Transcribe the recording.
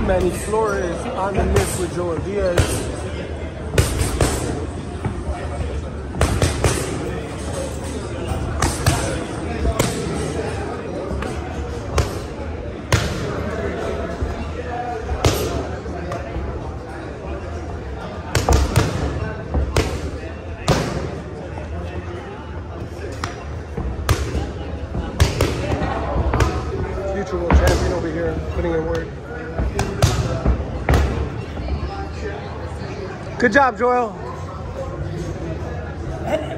Manuel Flores on the list with Joel Diaz. Future world champion over here, putting in work. Good job, Joel.